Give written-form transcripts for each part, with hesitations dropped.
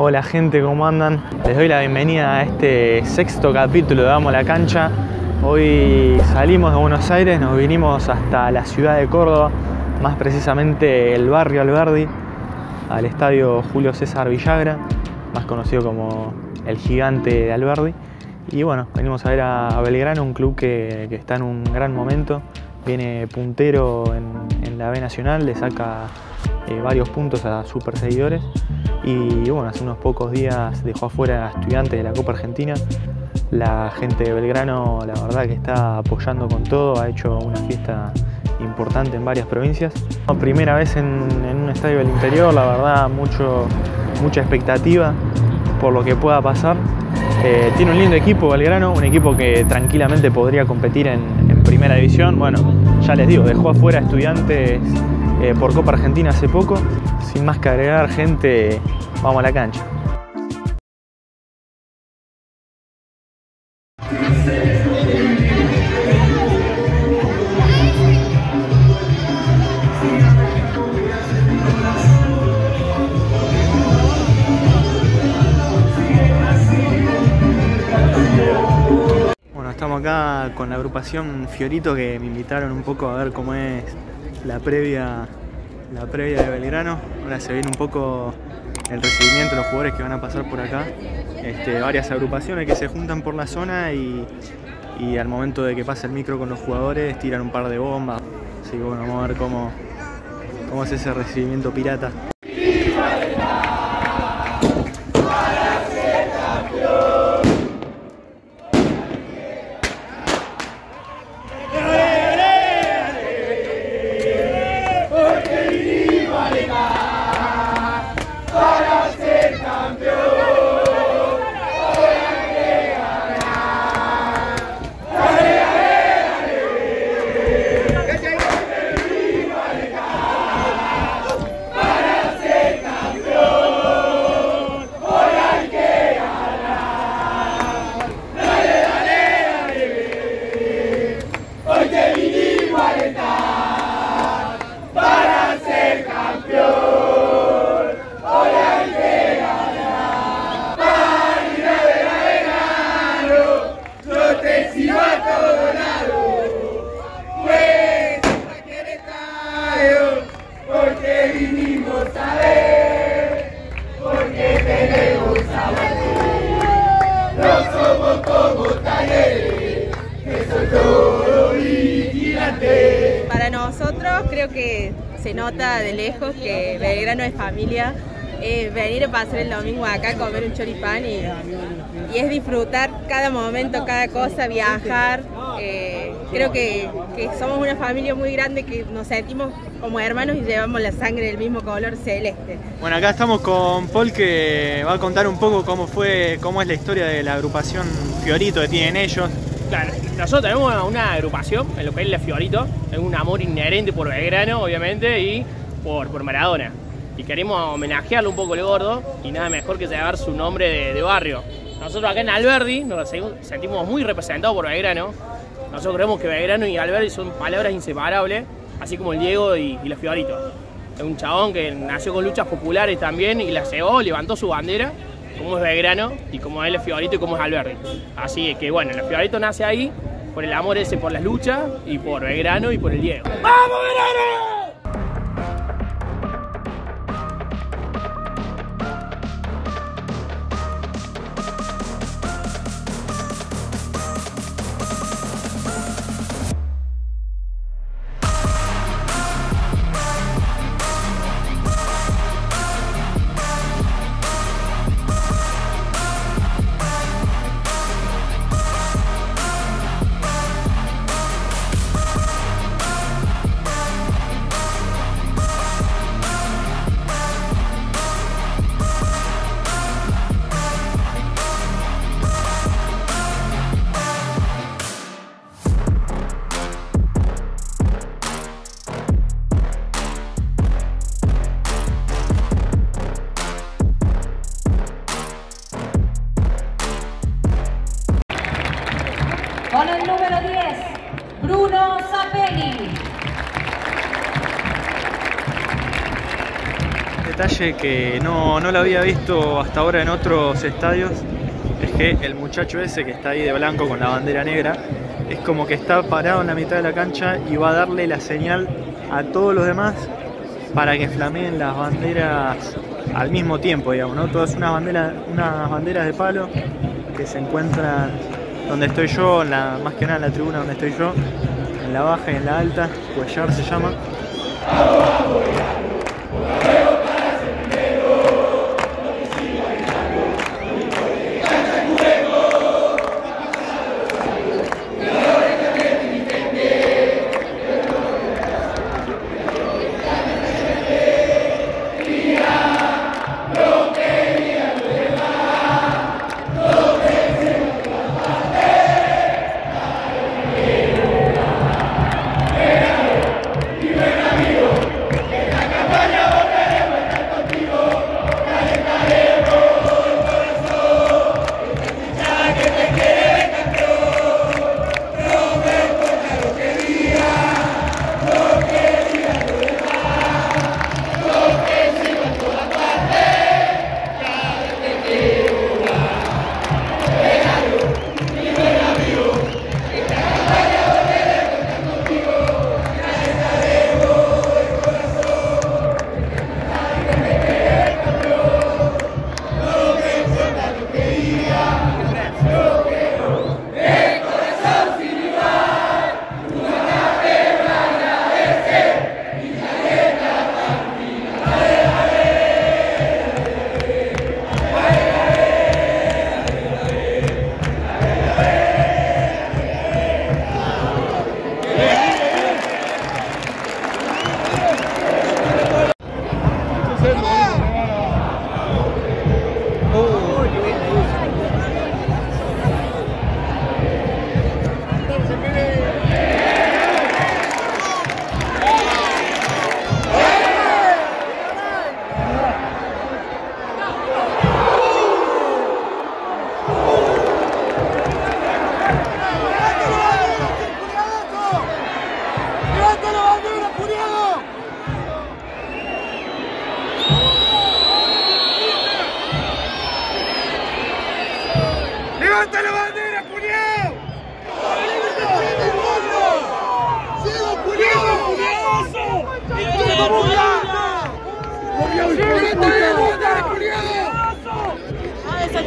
Hola gente, ¿cómo andan? Les doy la bienvenida a este sexto capítulo de Vamos a la Cancha. Hoy salimos de Buenos Aires, nos vinimos hasta la ciudad de Córdoba, más precisamente el barrio Alberdi, al estadio Julio César Villagra, más conocido como el Gigante de Alberdi. Y bueno, venimos a ver a Belgrano, un club que está en un gran momento, viene puntero en la B Nacional, le saca varios puntos a sus perseguidores. Y bueno, hace unos pocos días dejó afuera a Estudiantes de la Copa Argentina. La gente de Belgrano, la verdad que está apoyando con todo, ha hecho una fiesta importante en varias provincias. Primera vez en un estadio del interior, la verdad mucha expectativa por lo que pueda pasar. Tiene un lindo equipo Belgrano, un equipo que tranquilamente podría competir en primera división. Bueno, ya les digo, dejó afuera a Estudiantes por Copa Argentina hace poco. Sin más que agregar, gente, vamos a la cancha. Bueno, estamos acá con la agrupación Fiorito, que me invitaron un poco a ver cómo es la previa de Belgrano. Ahora se viene un poco el recibimiento de los jugadores que van a pasar por acá. Varias agrupaciones que se juntan por la zona y al momento de que pase el micro con los jugadores tiran un par de bombas. Así que bueno, vamos a ver cómo es ese recibimiento pirata. Para nosotros creo que se nota de lejos que Belgrano es familia. Venir a pasar el domingo acá, comer un choripán y es disfrutar cada momento, cada cosa, viajar. Creo que somos una familia muy grande, que nos sentimos como hermanos y llevamos la sangre del mismo color celeste. Bueno, acá estamos con Paul, que va a contar un poco cómo es la historia de la agrupación Fiorito que tienen ellos. Claro, nosotros tenemos una agrupación en lo que es la Fiorito, es un amor inherente por Belgrano, obviamente, y por Maradona. Y queremos homenajearlo un poco el gordo, y nada mejor que llevar su nombre de barrio. Nosotros acá en Alberdi nos sentimos muy representados por Belgrano. Nosotros creemos que Belgrano y Alberdi son palabras inseparables, así como el Diego y la Fiorito. Es un chabón que nació con luchas populares también y la llevó, levantó su bandera, como es Belgrano y como es el Fiorito y como es Alberdi. Así que bueno, el Fiorito nace ahí por el amor ese por las luchas y por Belgrano y por el Diego. ¡Vamos Belgrano! Con el número 10, Bruno Zapelli. detalle que no lo había visto hasta ahora en otros estadios es que el muchacho ese que está ahí de blanco con la bandera negra es como que está parado en la mitad de la cancha y va a darle la señal a todos los demás para que flameen las banderas al mismo tiempo, digamos, ¿no? Todas unas banderas de palo que se encuentran donde estoy yo, más que nada en la tribuna donde estoy yo, en la baja y en la alta, Cuellar se llama. ¡Levanta la bandera, culiao! ¡Sigo, culiao! ¡Levanta la bandera, culiao! ¡Ah, esa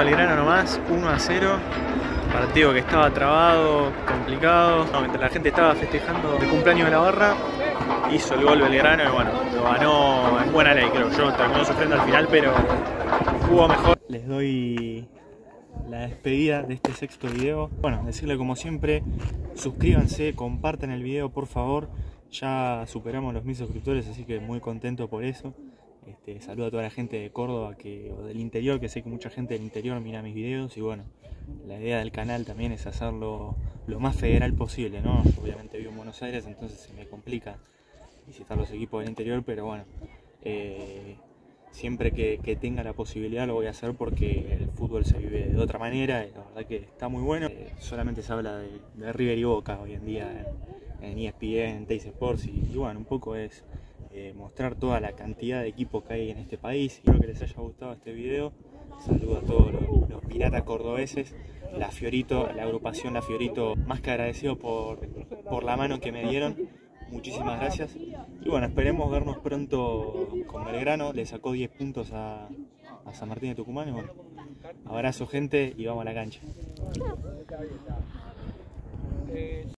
Belgrano nomás, 1-0. Partido que estaba trabado, complicado. Mientras la gente estaba festejando el cumpleaños de la barra, hizo el gol Belgrano y bueno, lo ganó en buena ley, creo yo. Terminó sufriendo al final, pero jugó mejor. Les doy la despedida de este sexto video. Bueno, decirle como siempre, suscríbanse, compartan el video por favor. Ya superamos los 1000 suscriptores, así que muy contento por eso. Saludo a toda la gente de Córdoba o del interior, que sé que mucha gente del interior mira mis videos. Y bueno, la idea del canal también es hacerlo lo más federal posible, ¿no? Yo obviamente vivo en Buenos Aires, entonces se me complica visitar los equipos del interior, pero bueno, siempre que tenga la posibilidad lo voy a hacer, porque el fútbol se vive de otra manera y la verdad que está muy bueno. Solamente se habla de River y Boca hoy en día en ESPN, en Teis Sports, y bueno, un poco es mostrar toda la cantidad de equipos que hay en este país. Espero que les haya gustado este video. Saludo a todos los piratas cordobeses, la agrupación La Fiorito, más que agradecido por la mano que me dieron. Muchísimas gracias. Y bueno, esperemos vernos pronto con Belgrano. Le sacó 10 puntos a San Martín de Tucumán. Y bueno, abrazo gente y vamos a la cancha.